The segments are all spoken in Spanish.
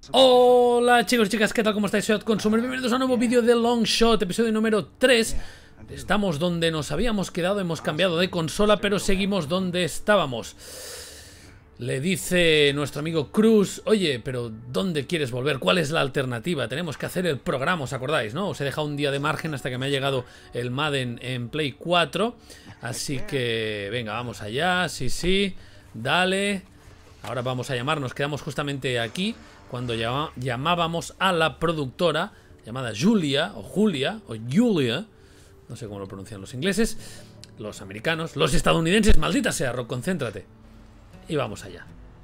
Hola chicos y chicas, ¿qué tal? ¿Cómo estáis? Soy Consumer, bienvenidos a un nuevo vídeo de Longshot, episodio número 3. Estamos donde nos habíamos quedado, hemos cambiado de consola, pero seguimos donde estábamos. Le dice nuestro amigo Cruz: oye, pero ¿dónde quieres volver? ¿Cuál es la alternativa? Tenemos que hacer el programa, ¿os acordáis, no? Os he dejado un día de margen hasta que me ha llegado el Madden en Play 4. Así que, venga, vamos allá, sí, dale. Ahora vamos a llamar, nos quedamos justamente aquí cuando llamábamos a la productora llamada Julia, o Julia, no sé cómo lo pronuncian los ingleses, los americanos, los estadounidenses, maldita sea, Rock, concéntrate. Y vamos allá.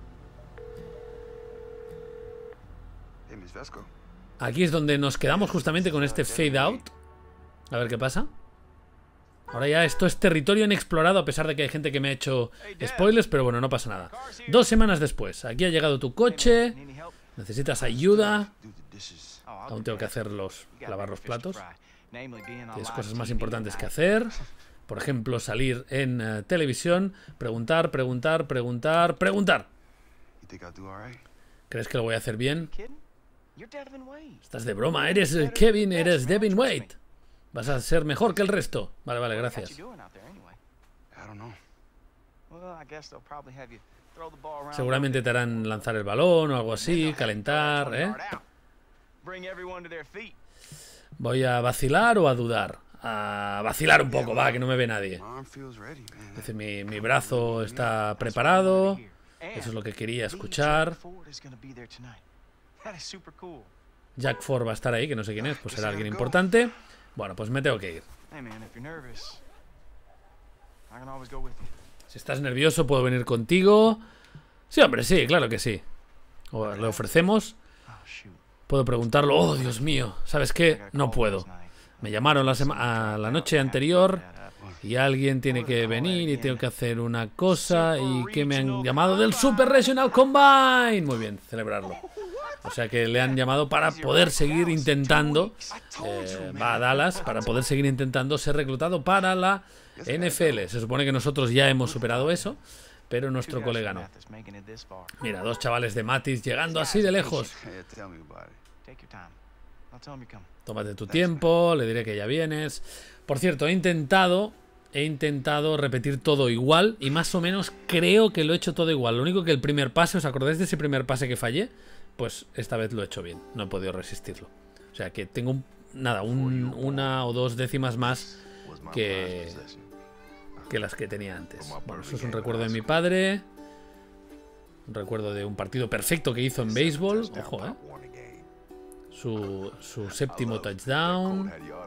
Aquí es donde nos quedamos justamente con este fade out. A ver qué pasa. Ahora ya esto es territorio inexplorado, a pesar de que hay gente que me ha hecho spoilers, pero bueno, no pasa nada. 2 semanas después, aquí ha llegado tu coche. Necesitas ayuda. Aún tengo que lavar los platos. Tienes cosas más importantes que hacer. Por ejemplo, salir en televisión. Preguntar. ¿Crees que lo voy a hacer bien? Estás de broma, eres Kevin, eres Devin Wade. Vas a ser mejor que el resto. Vale, gracias. Seguramente te harán lanzar el balón o algo así, calentar, ¿eh? ¿Voy a vacilar o a dudar? A vacilar un poco, va, que no me ve nadie. Dice, mi brazo está preparado. Eso es lo que quería escuchar. Jack Ford va a estar ahí, que no sé quién es, pues será alguien importante. Bueno, pues me tengo que ir. Si estás nervioso, puedo venir contigo. Sí, hombre, sí, claro que sí. O le ofrecemos. Puedo preguntarlo. Oh, Dios mío, ¿sabes qué? No puedo. Me llamaron la noche anterior y alguien tiene que venir y tengo que hacer una cosa. Y que me han llamado del Super Regional Combine. Muy bien, celebrarlo. O sea que le han llamado para poder seguir intentando, va a Dallas, para poder seguir intentando ser reclutado para la NFL. Se supone que nosotros ya hemos superado eso, pero nuestro colega no. Mira, 2 chavales de Matis llegando así de lejos. Tómate tu tiempo, le diré que ya vienes. Por cierto, he intentado repetir todo igual y más o menos creo que lo he hecho todo igual. Lo único que el primer pase, ¿os acordáis de ese primer pase que fallé? Pues esta vez lo he hecho bien, no he podido resistirlo. O sea que tengo una o 2 décimas más que las que tenía antes. Bueno, eso es un recuerdo de mi padre. Un recuerdo de un partido perfecto que hizo en béisbol. Ojo, su 7º touchdown.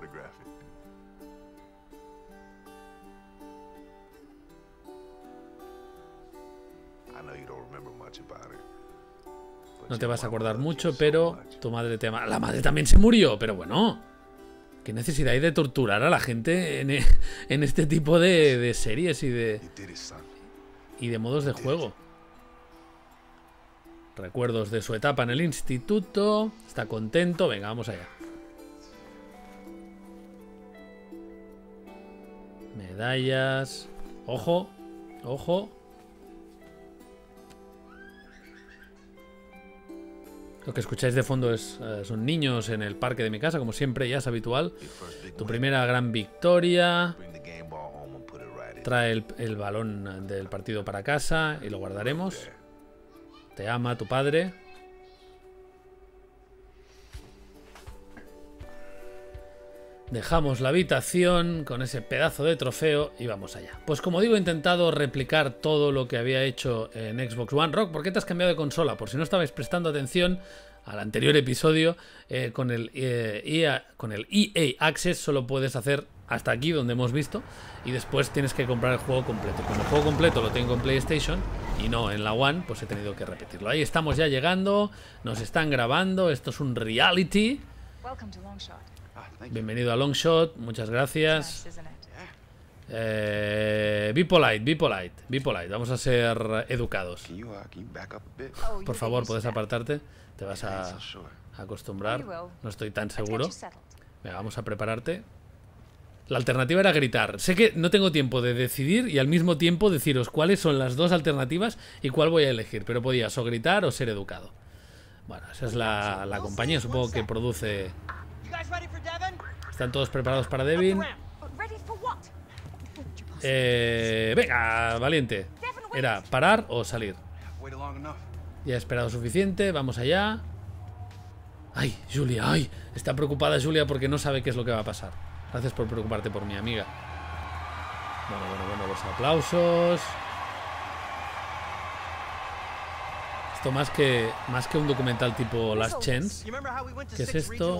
No te vas a acordar mucho, pero tu madre te ama. La madre también se murió, pero bueno. ¿Qué necesidad hay de torturar a la gente en este tipo de series y de modos de juego? Recuerdos de su etapa en el instituto. Está contento. Venga, vamos allá. Medallas. Ojo. Lo que escucháis de fondo son niños en el parque de mi casa, como siempre, ya es habitual. Tu primera gran victoria. Trae el balón del partido para casa y lo guardaremos. Te ama tu padre. Dejamos la habitación con ese pedazo de trofeo y vamos allá. Pues como digo, he intentado replicar todo lo que había hecho en Xbox One. Rock, ¿por qué te has cambiado de consola? Por si no estabais prestando atención al anterior episodio, con el EA Access solo puedes hacer hasta aquí donde hemos visto y después tienes que comprar el juego completo. Como el juego completo lo tengo en PlayStation y no en la One, pues he tenido que repetirlo. Ahí estamos ya llegando, nos están grabando, esto es un reality. Bienvenido a Longshot, muchas gracias. Be polite, vamos a ser educados. Por favor, ¿puedes apartarte? Te vas a acostumbrar. No estoy tan seguro. Venga, vamos a prepararte. La alternativa era gritar. Sé que no tengo tiempo de decidir y al mismo tiempo deciros cuáles son las 2 alternativas y cuál voy a elegir, pero podías o gritar o ser educado. Bueno, esa es la compañía, supongo que produce... ¿Están todos preparados para Devin? Venga, valiente. Era parar o salir. Ya he esperado suficiente, vamos allá. Ay, Julia, ay. Está preocupada Julia porque no sabe qué es lo que va a pasar. Gracias por preocuparte por mi amiga. Bueno, los aplausos. Esto más que un documental tipo Last Chance. ¿Qué es esto?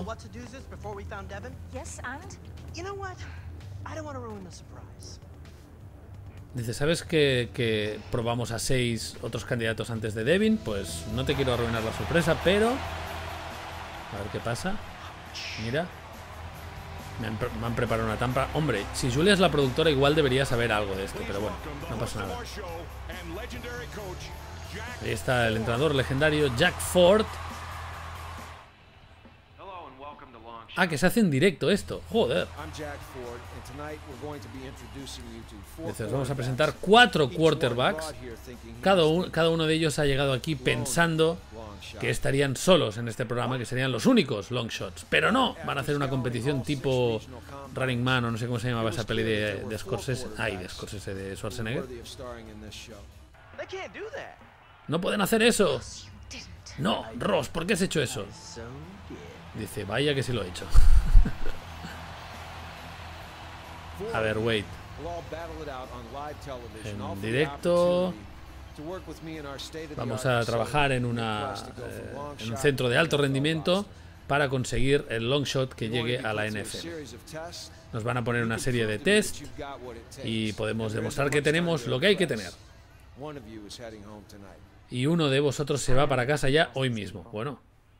Dice, ¿sabes que probamos a 6 otros candidatos antes de Devin? Pues no te quiero arruinar la sorpresa, pero... A ver qué pasa. Mira. Me han preparado una trampa. Hombre, si Julia es la productora, igual debería saber algo de esto, pero bueno, no pasa nada. Ahí está el entrenador legendario Jack Ford. Ah, que se hace en directo esto. Joder. Entonces vamos a presentar 4 quarterbacks. Cada uno de ellos ha llegado aquí pensando que estarían solos en este programa, que serían los únicos long shots. Pero no, van a hacer una competición tipo Running Man o no sé cómo se llamaba esa peli de Scorsese. Ay, de Scorsese, de Schwarzenegger. No pueden hacer eso. No, Ross, ¿por qué has hecho eso? Dice, vaya que sí lo he hecho. A ver, wait. En directo. Vamos a trabajar en un centro de alto rendimiento para conseguir el long shot que llegue a la NFL. Nos van a poner una serie de test y podemos demostrar que tenemos lo que hay que tener. Y uno de vosotros se va para casa ya hoy mismo. Bueno.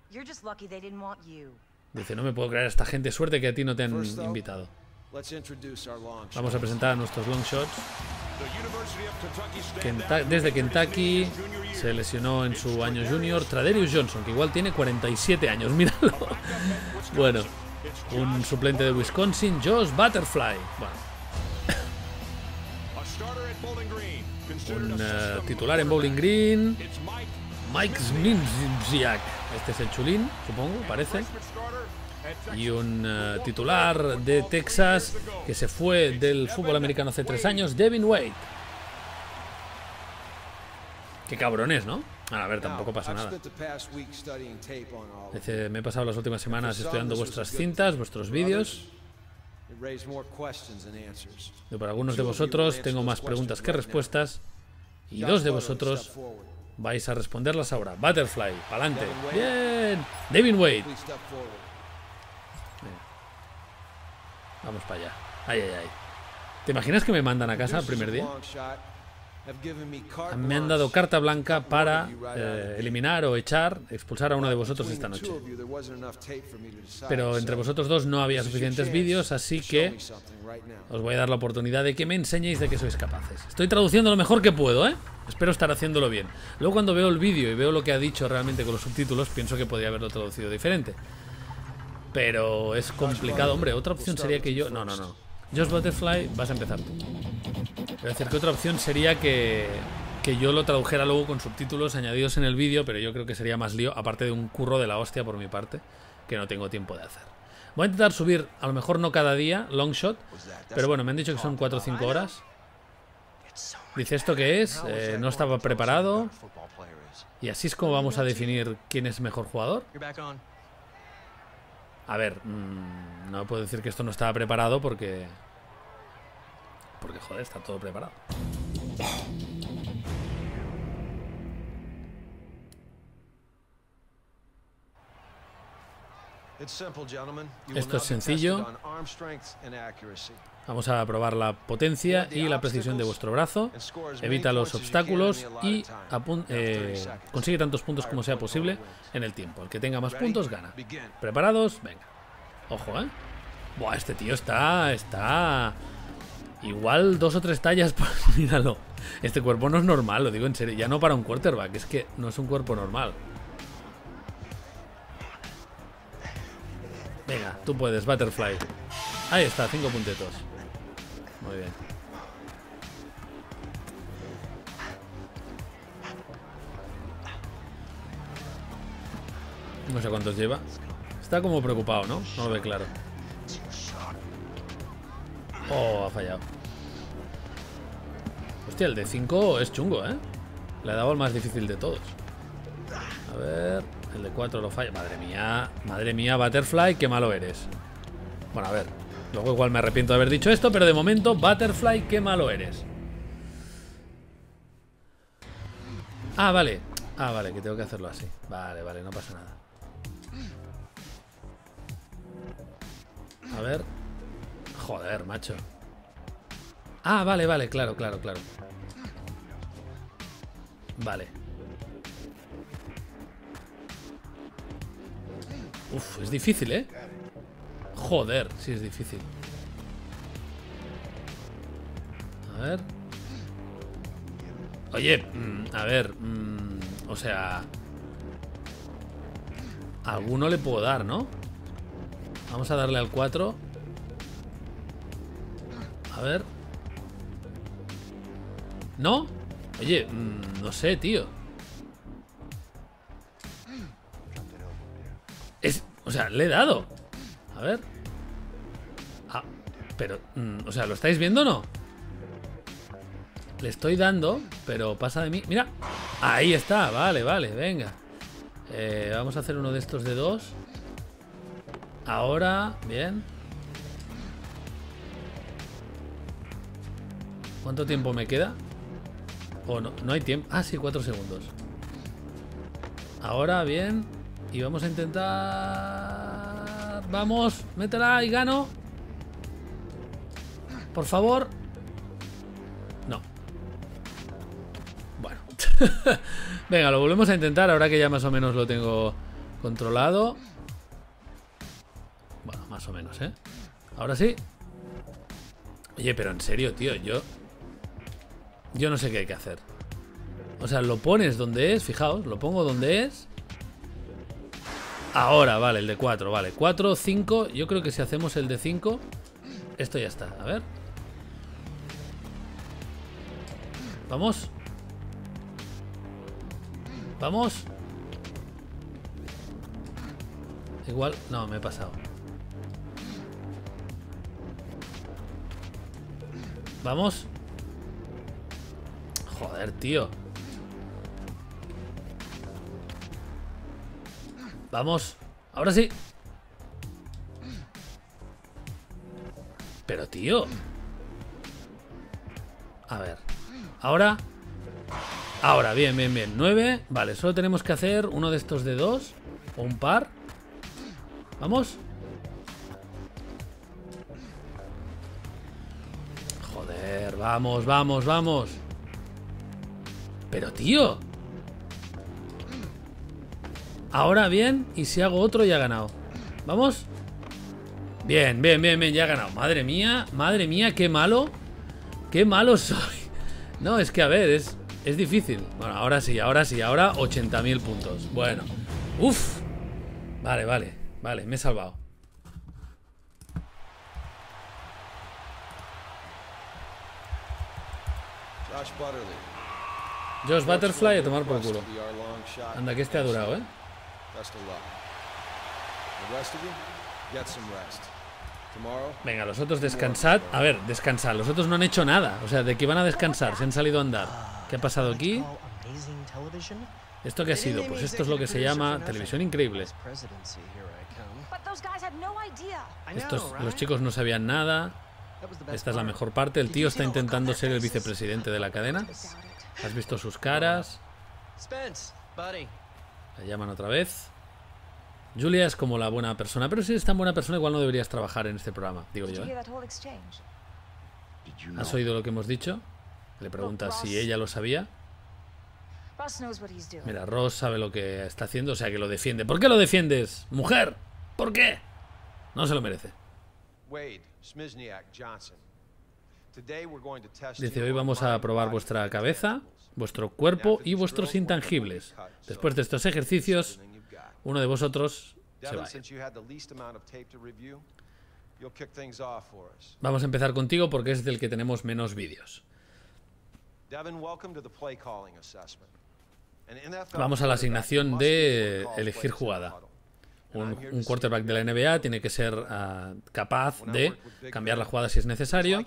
Dice, no me puedo creer a esta gente. Suerte que a ti no te han invitado. Vamos a presentar a nuestros long shots. Desde Kentucky se lesionó en su año junior Tradarius Johnson, que igual tiene 47 años. Míralo. Bueno, un suplente de Wisconsin, Josh Butterfly. Bueno. Un titular en Bowling Green, Mike Zmiziak. Este es el chulín, supongo, parece. Y un titular de Texas que se fue del fútbol americano hace 3 años, Devin Wade. Qué cabrones, ¿no? A ver, tampoco pasa nada. Dice, me he pasado las últimas semanas estudiando vuestras cintas, vuestros vídeos. Y para algunos de vosotros tengo más preguntas que respuestas. Y 2 de vosotros vais a responderlas ahora. Butterfly, pa'lante. Bien. Devin Wade. Vamos para allá. Ay. ¿Te imaginas que me mandan a casa el primer día? Me han dado carta blanca para eliminar o expulsar a uno de vosotros esta noche. Pero entre vosotros 2 no había suficientes vídeos, así que os voy a dar la oportunidad de que me enseñéis de qué sois capaces. Estoy traduciendo lo mejor que puedo, ¿eh? Espero estar haciéndolo bien. Luego cuando veo el vídeo y veo lo que ha dicho realmente con los subtítulos, pienso que podría haberlo traducido diferente. Pero es complicado. Hombre, otra opción sería que yo... No. Josh Butterfly, vas a empezar tú. Voy a decir que otra opción sería que yo lo tradujera luego con subtítulos añadidos en el vídeo, pero yo creo que sería más lío, aparte de un curro de la hostia por mi parte, que no tengo tiempo de hacer. Voy a intentar subir, a lo mejor no cada día, long shot, pero bueno, me han dicho que son 4 o 5 horas. Dice, ¿esto qué es? No estaba preparado. Y así es como vamos a definir quién es mejor jugador. A ver, no puedo decir que esto no estaba preparado porque joder, está todo preparado. Esto es sencillo. Vamos a probar la potencia y la precisión de vuestro brazo. Evita los obstáculos y consigue tantos puntos como sea posible en el tiempo. El que tenga más puntos gana. ¿Preparados? Venga. Ojo, ¿eh? Buah, este tío está... Igual 2 o 3 tallas. Míralo. Este cuerpo no es normal, lo digo en serio. Ya no para un quarterback, es que no es un cuerpo normal. Venga, tú puedes, Butterfly. Ahí está, 5 puntitos. Muy bien. No sé cuántos lleva. Está como preocupado, ¿no? No lo ve claro. Oh, ha fallado. Hostia, el de 5 es chungo, ¿eh? Le ha dado el más difícil de todos. A ver... El de 4 lo falla. Madre mía, Butterfly, qué malo eres. Bueno, a ver. Luego igual me arrepiento de haber dicho esto, pero de momento, Butterfly, qué malo eres. Ah, vale. Ah, vale, que tengo que hacerlo así. Vale, vale, no pasa nada. A ver. Joder, macho. Ah, vale, vale, claro. Vale. Uf, es difícil, ¿eh? Joder, sí es difícil. A ver. Oye, a ver. O sea... Alguno le puedo dar, ¿no? Vamos a darle al 4. A ver. ¿No? Oye, no sé, tío. O sea, le he dado. A ver. Ah, pero... o sea, ¿lo estáis viendo o no? Le estoy dando, pero pasa de mí. ¡Mira! Ahí está, vale, venga. Vamos a hacer uno de estos de 2. Ahora, bien. ¿Cuánto tiempo me queda? Oh, no hay tiempo. Ah, sí, 4 segundos. Ahora, bien. Y vamos a intentar... Vamos, métela y gano. Por favor. No. Bueno. Venga, lo volvemos a intentar ahora que ya más o menos lo tengo controlado. Bueno, más o menos, ¿eh? Ahora sí. Oye, pero en serio, tío, yo no sé qué hay que hacer. O sea, lo pones donde es, fijaos, lo pongo donde es. Ahora, vale, el de 4, vale. 4, 5, yo creo que si hacemos el de 5, esto ya está, a ver. Vamos. Vamos. Igual, no, me he pasado. Vamos. Joder, tío. Vamos. Ahora sí. Pero, tío. A ver. Ahora. Ahora, bien. 9. Vale, solo tenemos que hacer uno de estos de 2. O un par. Vamos. Joder, vamos. Pero, tío. Ahora bien, y si hago otro ya he ganado. ¿Vamos? Bien, ya he ganado. Madre mía, qué malo. Qué malo soy. No, es que a ver, es difícil. Bueno, ahora sí, ahora 80.000 puntos. Bueno, uff. Vale, me he salvado. Josh Butterfly a tomar por culo. Anda, que este ha durado, ¿eh? Venga, los otros descansad. A ver, descansad. Los otros no han hecho nada. O sea, ¿de qué van a descansar? Se han salido a andar. ¿Qué ha pasado aquí? ¿Esto qué ha sido? Pues esto es lo que se llama televisión increíble. Los chicos no sabían nada. Esta es la mejor parte. El tío está intentando ser el vicepresidente de la cadena. ¿Has visto sus caras? La llaman otra vez. Julia es como la buena persona. Pero si eres tan buena persona, igual no deberías trabajar en este programa, digo yo, ¿eh? ¿Has oído lo que hemos dicho? Le pregunta si ella lo sabía. Mira, Ross sabe lo que está haciendo, o sea que lo defiende. ¿Por qué lo defiendes, mujer? ¿Por qué? No se lo merece. Dice, hoy vamos a probar vuestra cabeza, vuestro cuerpo y vuestros intangibles. Después de estos ejercicios, uno de vosotros se va. Vamos a empezar contigo porque es del que tenemos menos vídeos. Vamos a la asignación de elegir jugada. Un quarterback de la NBA tiene que ser capaz de cambiar la jugada si es necesario.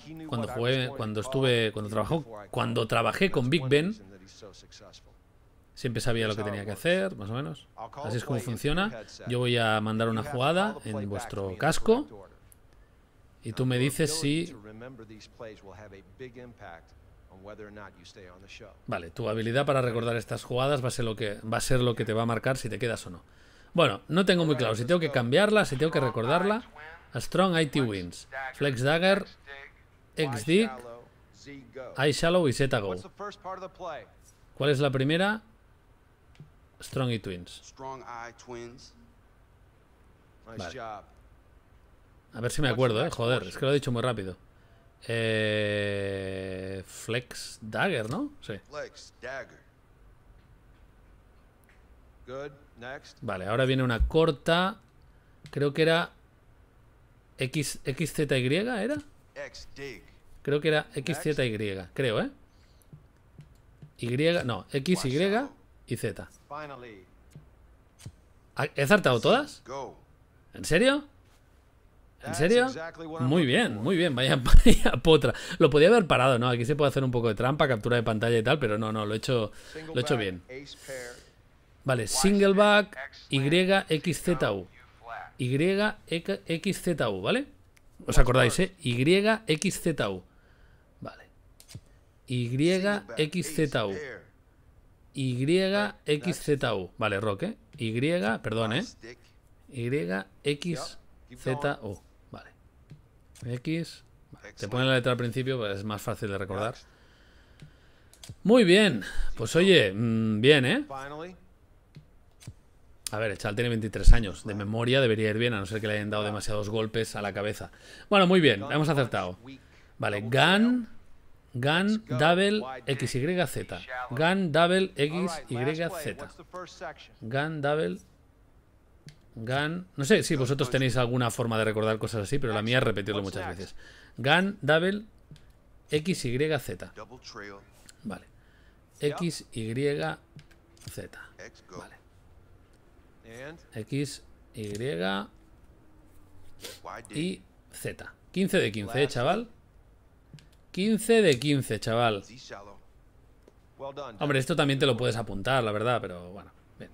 Cuando trabajé con Big Ben, siempre sabía lo que tenía que hacer, más o menos. Así es como funciona. Yo voy a mandar una jugada en vuestro casco y tú me dices si... Vale, tu habilidad para recordar estas jugadas va a ser lo que te va a marcar si te quedas o no. Bueno, no tengo muy claro si tengo que cambiarla, si tengo que recordarla. A Strong IT Wins, Flex Dagger, X Dig, I Shallow y Z Go. ¿Cuál es la primera? Strong IT Twins. Vale. A ver si me acuerdo, joder, es que lo he dicho muy rápido. Flex Dagger, ¿no? Sí. Vale, ahora viene una corta. Creo que era XZY, ¿era? Creo que era XZY, creo, ¿eh? No, XY y Z. ¿He acertado todas? ¿En serio? ¿En serio? Muy bien, vaya potra. Lo podía haber parado, ¿no? Aquí se puede hacer un poco de trampa, captura de pantalla y tal, pero no, lo he hecho bien. Vale, singleback, YXZU. YXZU, ¿vale? ¿Os acordáis, YXZU. Vale. YXZU. YXZU. Vale, Rock, perdón, YXZU. Vale. X. Vale. Te ponen la letra al principio, pues es más fácil de recordar. Muy bien. Pues oye, bien, ¿eh? A ver, el chaval tiene 23 años. De memoria debería ir bien, a no ser que le hayan dado demasiados golpes a la cabeza. Bueno, muy bien, hemos acertado. Vale, Gun, Double, XYZ. Gun, Double, XYZ. Gun, Double... Gun... No sé si vosotros tenéis alguna forma de recordar cosas así, pero la mía es repetirlo muchas veces. Gun, Double, XYZ. Vale. XYZ. Vale. X, Y y Z. 15 de 15, chaval. 15 de 15, chaval. Hombre, esto también te lo puedes apuntar, la verdad, pero bueno. Bien.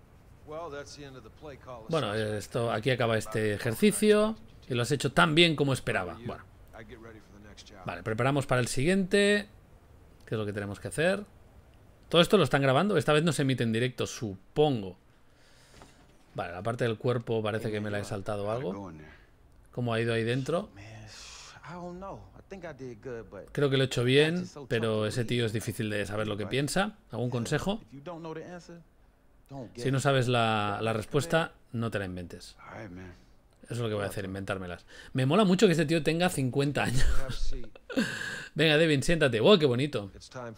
Bueno, esto, aquí acaba este ejercicio. Y lo has hecho tan bien como esperaba. Bueno. Vale, preparamos para el siguiente. ¿Qué es lo que tenemos que hacer? Todo esto lo están grabando. Esta vez no se emite en directo, supongo. Vale, la parte del cuerpo parece que me la he saltado algo. ¿Cómo ha ido ahí dentro? Creo que lo he hecho bien, pero ese tío es difícil de saber lo que piensa. ¿Algún consejo? Si no sabes la respuesta, no te la inventes. Eso es lo que voy a hacer, inventármelas. Me mola mucho que este tío tenga 50 años. Venga, Devin, siéntate. ¡Wow, qué bonito!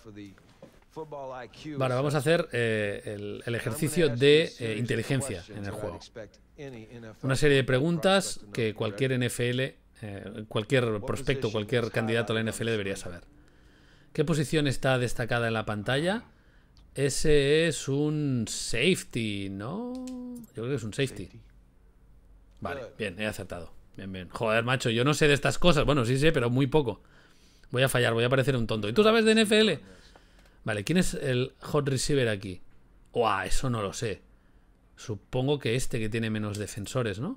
Vale, vamos a hacer el ejercicio de inteligencia en el juego. Una serie de preguntas que cualquier NFL, cualquier prospecto, cualquier candidato a la NFL debería saber. ¿Qué posición está destacada en la pantalla? Ese es un safety, ¿no? Yo creo que es un safety. Vale, bien, he acertado. Bien, bien. Joder, macho, yo no sé de estas cosas. Bueno, sí sé, pero muy poco. Voy a fallar, voy a parecer un tonto. ¿Y tú sabes de NFL? Vale, ¿quién es el hot receiver aquí? ¡Uah! Eso no lo sé. Supongo que este que tiene menos defensores, ¿no?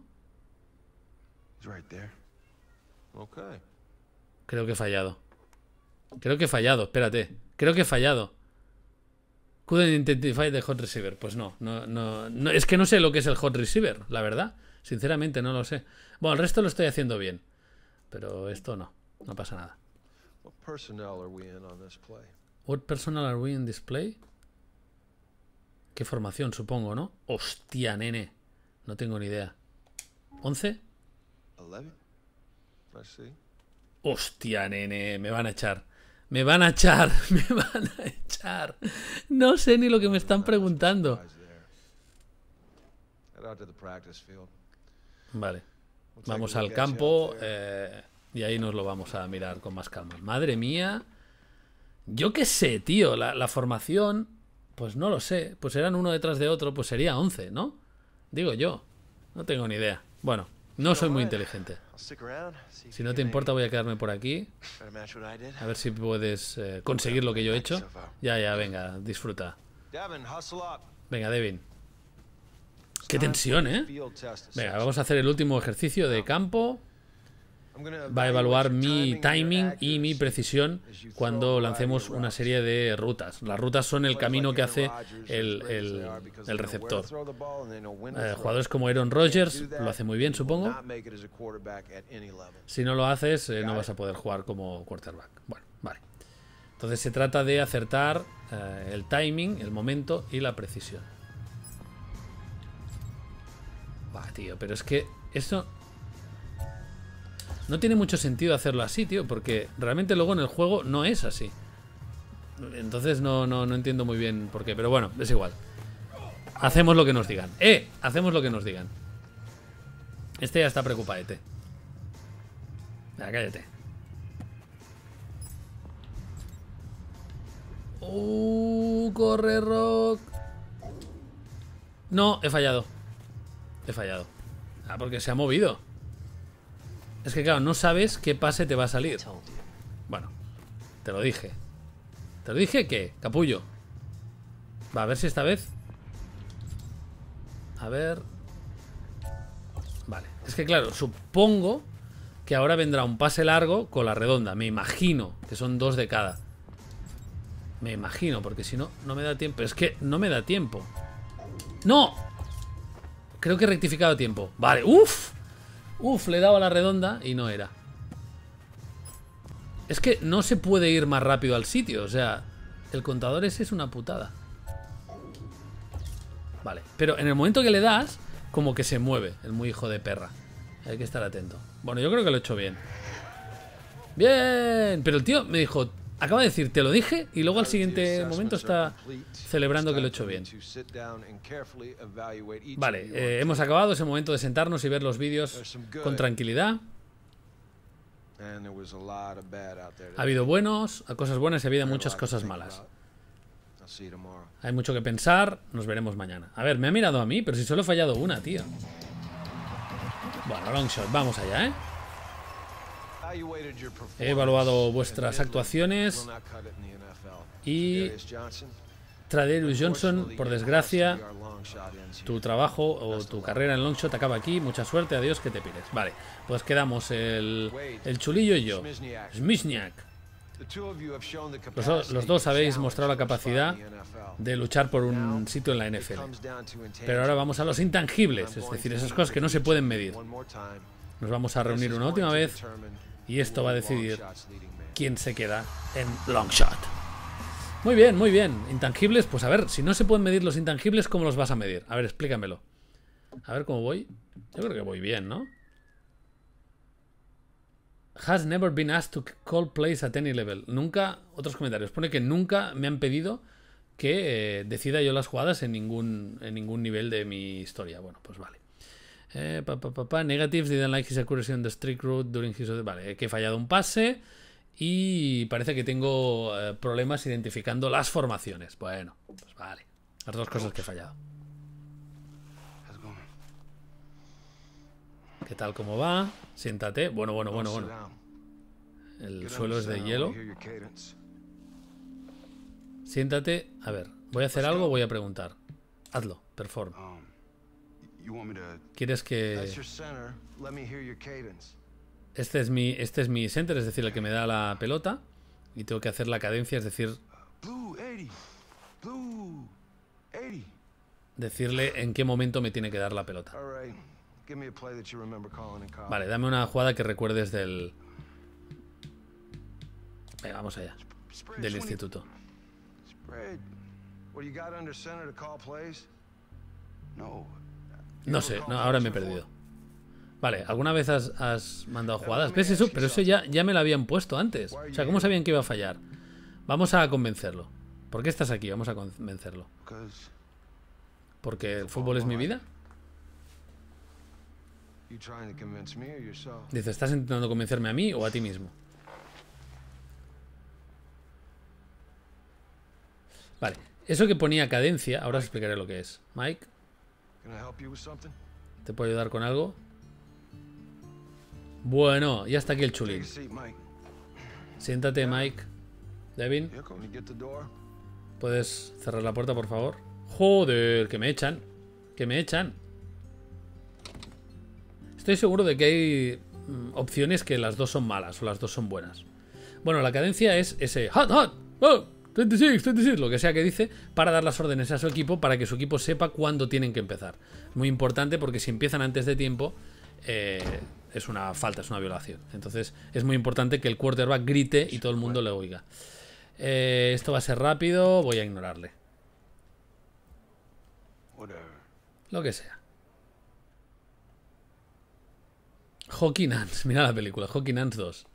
Creo que he fallado. Espérate. Creo que he fallado. Couldn't identify the hot receiver. Pues no, es que no sé lo que es el hot receiver, la verdad. Sinceramente no lo sé. Bueno, el resto lo estoy haciendo bien. Pero esto no pasa nada. What personnel are we in this play? ¿Qué formación, supongo, no? Hostia, nene. No tengo ni idea. ¿11? Hostia, nene. Me van a echar. No sé ni lo que me están preguntando. Vale. Vamos al campo y ahí nos lo vamos a mirar con más calma. Madre mía. Yo qué sé, tío. La formación, pues no lo sé. Pues eran uno detrás de otro, pues sería 11, ¿no? Digo yo. No tengo ni idea. Bueno, no soy muy inteligente. Si no te importa, voy a quedarme por aquí. A ver si puedes conseguir lo que yo he hecho. Ya, venga, disfruta. Venga, Devin. Qué tensión, ¿eh? Venga, vamos a hacer el último ejercicio de campo. Va a evaluar mi timing y mi precisión cuando lancemos una serie de rutas. Las rutas son el camino que hace el receptor. Jugadores como Aaron Rodgers lo hace muy bien, supongo. Si no lo haces, no vas a poder jugar como quarterback. Bueno, vale. Entonces se trata de acertar el timing, el momento y la precisión. Va, tío, pero es que esto... No tiene mucho sentido hacerlo así, tío, porque realmente luego en el juego no es así. Entonces no entiendo muy bien por qué, pero bueno, es igual. Hacemos lo que nos digan. Hacemos lo que nos digan. Este ya está preocupadete. Venga, cállate. Corre, Rock. No, he fallado. Ah, porque se ha movido. Es que claro, no sabes qué pase te va a salir. Bueno, te lo dije. ¿Te lo dije qué? Capullo. Va, a ver si esta vez... A ver... Vale, es que claro, supongo que ahora vendrá un pase largo con la redonda. Me imagino que son 2 de cada. Me imagino, porque si no, no me da tiempo. Es que no me da tiempo. ¡No! Creo que he rectificado a tiempo. Vale, ¡uf! Le he dado a la redonda y no era. Es que no se puede ir más rápido al sitio. O sea, el contador ese es una putada. Vale, pero en el momento que le das, como que se mueve el muy hijo de perra. Hay que estar atento. Bueno, yo creo que lo he hecho bien. ¡Bien! Pero el tío me dijo... Acaba de decir, te lo dije, y luego al siguiente momento está celebrando que lo he hecho bien. Vale, hemos acabado. Es el momento de sentarnos y ver los vídeos con tranquilidad. Ha habido cosas buenas y ha habido muchas cosas malas. Hay mucho que pensar, nos veremos mañana. A ver, me ha mirado a mí, pero si solo he fallado una, tío. Bueno, long shot, vamos allá, ¿eh? He evaluado vuestras actuaciones y Tradarius Johnson, por desgracia, tu trabajo o tu carrera en Longshot acaba aquí. Mucha suerte, adiós, que te pires. Vale, pues quedamos el chulillo y yo. Smizniak. Los dos habéis mostrado la capacidad de luchar por un sitio en la NFL. Pero ahora vamos a los intangibles, es decir, esas cosas que no se pueden medir. Nos vamos a reunir una última vez y esto va a decidir quién se queda en Longshot. Muy bien, muy bien. Intangibles, pues a ver, si no se pueden medir los intangibles, ¿cómo los vas a medir? A ver, explícamelo. A ver cómo voy. Yo creo que voy bien, ¿no? Has never been asked to call plays at any level. Nunca, otros comentarios. Pone que nunca me han pedido que decida yo las jugadas en ningún nivel de mi historia. Bueno, pues vale. Negatives, didn't like his accuracy on the streak route during his... Vale, que he fallado un pase y parece que tengo problemas identificando las formaciones. Bueno, pues vale. Las dos cosas que he fallado. ¿Qué tal? ¿Cómo va? Siéntate. Bueno. El suelo es de hielo. Siéntate. A ver, ¿voy a hacer algo o voy a preguntar? Hazlo, perform. ¿Quieres que... Este es mi center, es decir, el que me da la pelota. Y tengo que hacer la cadencia, es decir... Decirle en qué momento me tiene que dar la pelota. Vale, dame una jugada que recuerdes del... Venga, vamos allá. Del instituto. No sé, no, ahora me he perdido. Vale, ¿alguna vez has mandado jugadas? ¿Ves eso? Pero eso ya me lo habían puesto antes. O sea, ¿cómo sabían que iba a fallar? Vamos a convencerlo. ¿Por qué estás aquí? Vamos a convencerlo. ¿Porque el fútbol es mi vida? Dice, ¿estás intentando convencerme a mí o a ti mismo? Vale, eso que ponía cadencia, ahora os explicaré lo que es. Mike. ¿Te puedo ayudar con algo? Bueno, ya está aquí el chulín. Siéntate, Mike. Devin, ¿puedes cerrar la puerta, por favor? Joder, que me echan. Que me echan. Estoy seguro de que hay opciones que las dos son malas o las dos son buenas. Bueno, la cadencia es ese hot, hot, oh, 26, 26, lo que sea que dice, para dar las órdenes a su equipo, para que su equipo sepa cuándo tienen que empezar. Muy importante, porque si empiezan antes de tiempo, es una falta, es una violación. Entonces es muy importante que el quarterback grite y todo el mundo le oiga. Esto va a ser rápido, voy a ignorarle. Lo que sea. Hockey Nuns, mira la película, Hockey Nuns 2.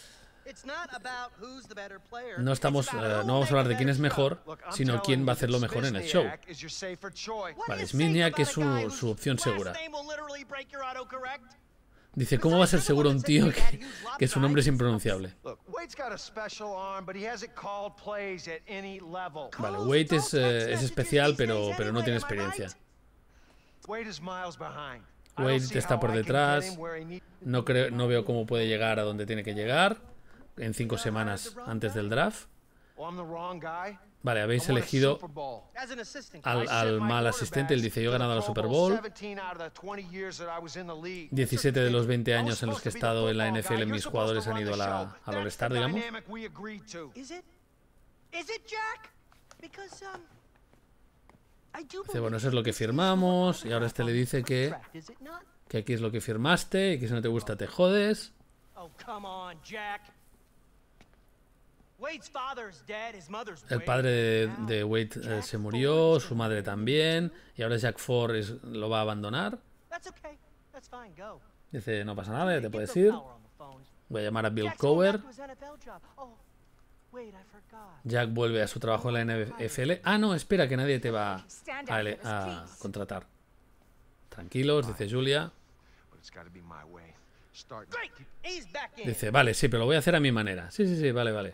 No vamos a hablar de quién es mejor, sino quién va a hacerlo mejor en el show. Vale, Smithniak es su opción segura. Dice, ¿cómo va a ser seguro un tío que su nombre es impronunciable? Vale, Wade es especial, pero no tiene experiencia. Wade está por detrás. No veo cómo puede llegar a donde tiene que llegar en 5 semanas antes del draft. Vale, habéis elegido al mal asistente. Él dice, yo he ganado la Super Bowl. 17 de los 20 años en los que he estado en la NFL, mis jugadores han ido al All-Star, digamos. Dice, bueno, eso es lo que firmamos. Y ahora este le dice que aquí es lo que firmaste y que si no te gusta te jodes. El padre de Wade se murió, su madre también, y ahora Jack Ford lo va a abandonar. Dice, no pasa nada, ya te puedes ir. Voy a llamar a Bill Cowher. Jack vuelve a su trabajo en la NFL. Ah, no, espera, que nadie te va a contratar. Tranquilos, dice Julia. Dice, vale, sí, pero lo voy a hacer a mi manera. Sí, vale, vale.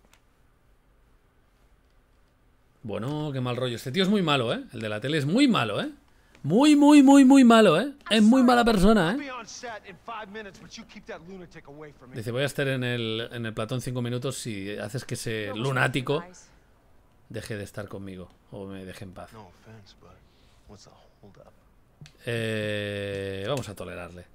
Bueno, qué mal rollo. Este tío es muy malo, ¿eh? El de la tele es muy malo, ¿eh? Muy malo, ¿eh? Es muy mala persona, ¿eh? Dice, voy a estar en el platón 5 minutos si haces que ese lunático deje de estar conmigo o me deje en paz. Vamos a tolerarle.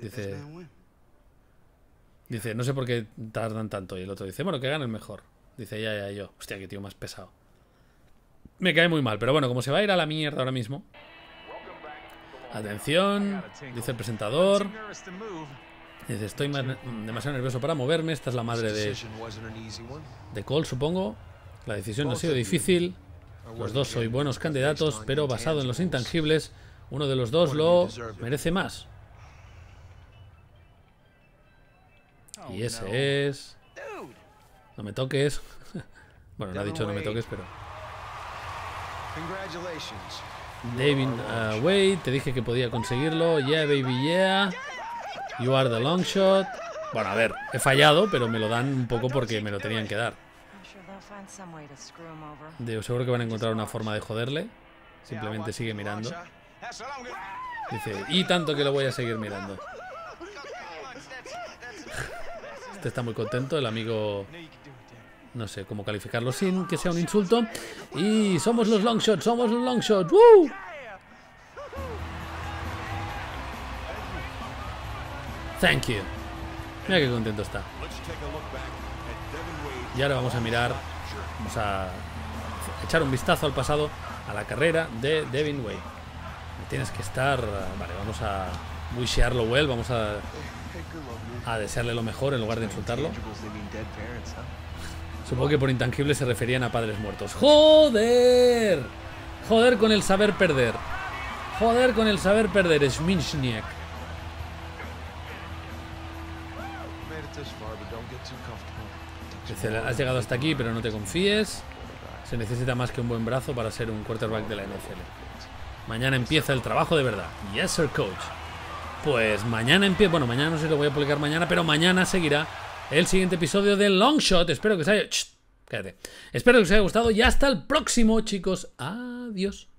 Dice, no sé por qué tardan tanto. Y el otro dice, bueno, que gane el mejor. Dice, ya, yo. Hostia, qué tío más pesado. Me cae muy mal, pero bueno, como se va a ir a la mierda ahora mismo. Atención, dice el presentador. Dice, estoy demasiado nervioso para moverme. Esta es la madre de Cole, supongo. La decisión no ha sido difícil. Los dos sois buenos candidatos, pero basado en los intangibles, uno de los dos lo merece más. Y ese es... No me toques. Bueno, no ha dicho no me toques, pero... Devin Wade, te dije que podía conseguirlo. Yeah, baby, yeah. You are the long shot. Bueno, a ver, he fallado, pero me lo dan un poco porque me lo tenían que dar. Seguro que van a encontrar una forma de joderle. Simplemente sigue mirando. Dice, y tanto que lo voy a seguir mirando. Este está muy contento, el amigo... No sé cómo calificarlo sin que sea un insulto. Y somos los Longshots, somos los Longshots. ¡Woo! Thank you. Mira qué contento está. Y ahora vamos a mirar, vamos a echar un vistazo al pasado, a la carrera de Devin Wade. Tienes que estar... Vale, vamos a wishearlo well, vamos a desearle lo mejor en lugar de insultarlo. Supongo que por intangibles se referían a padres muertos. ¡Joder! Joder con el saber perder. Joder con el saber perder, Smithniak. Dice, has llegado hasta aquí, pero no te confíes. Se necesita más que un buen brazo para ser un quarterback de la NFL. Mañana empieza el trabajo de verdad. Yes, sir, coach. Pues mañana empieza... Bueno, mañana no sé si lo voy a publicar mañana, pero mañana seguirá el siguiente episodio de Longshot. Espero que os haya... Cállate. Espero que os haya gustado y hasta el próximo, chicos. Adiós.